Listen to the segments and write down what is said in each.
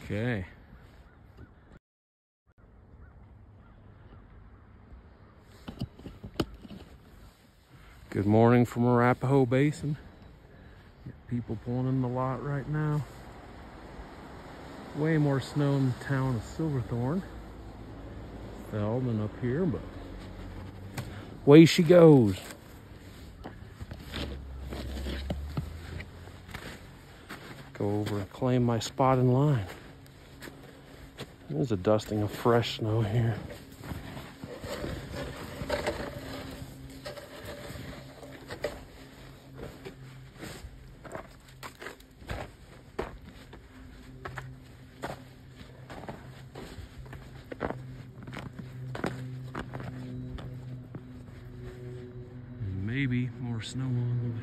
Okay. Good morning from Arapahoe Basin. Got people pulling in the lot right now. Way more snow in the town of Silverthorne fell than up here, but away she goes. Go over and claim my spot in line. There's a dusting of fresh snow here. And maybe more snow on the way.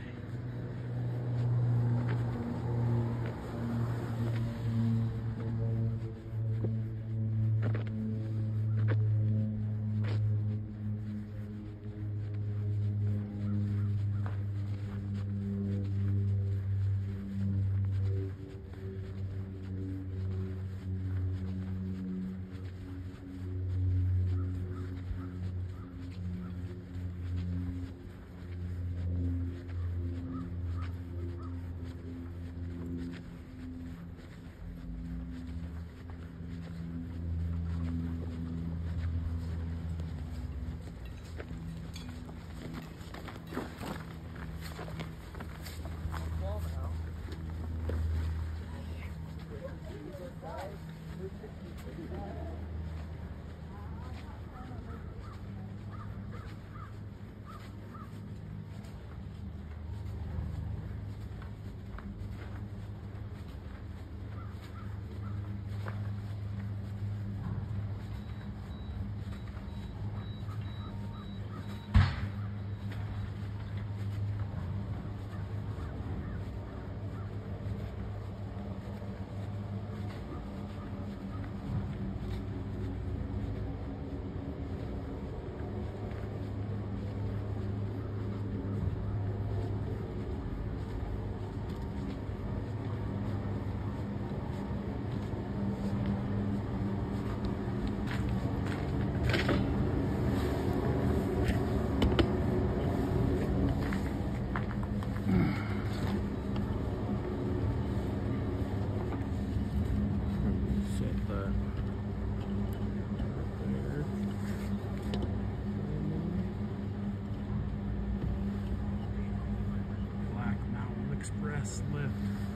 Express lift.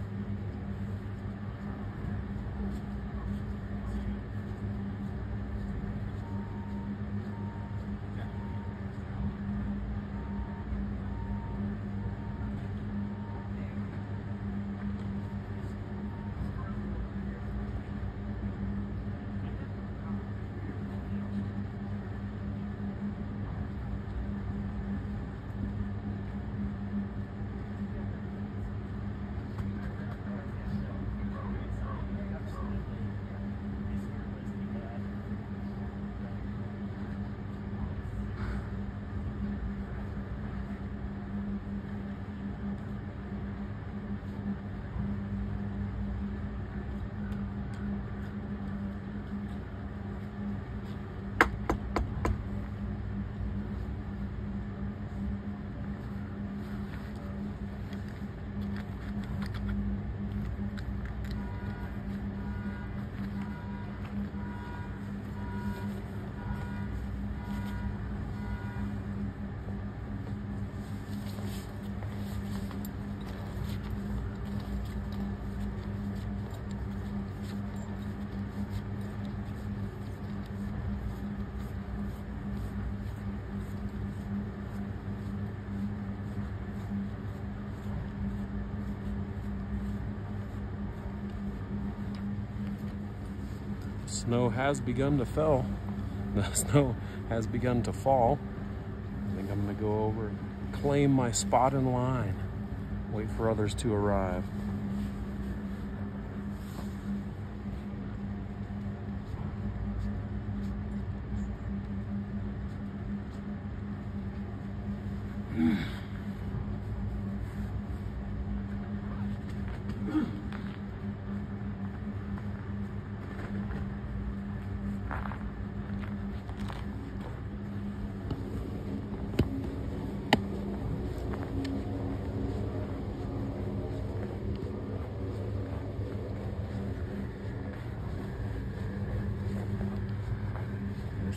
Snow has begun to fall. The snow has begun to fall. I think I'm gonna go over and claim my spot in line. Wait for others to arrive.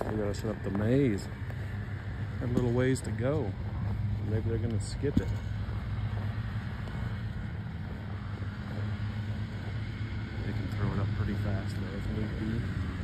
We gotta set up the maze. Got a little ways to go. Maybe they're gonna skip it. They can throw it up pretty fast though if need be.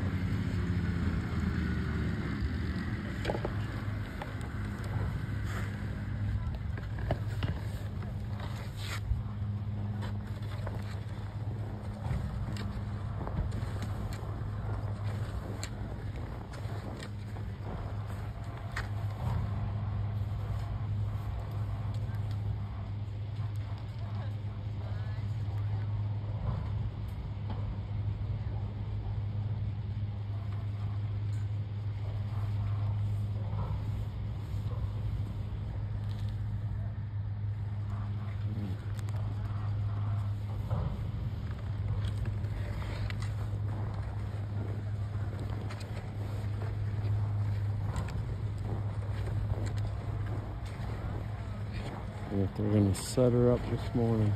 They're gonna set her up this morning.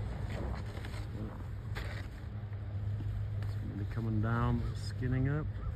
Somebody coming down, skinning up.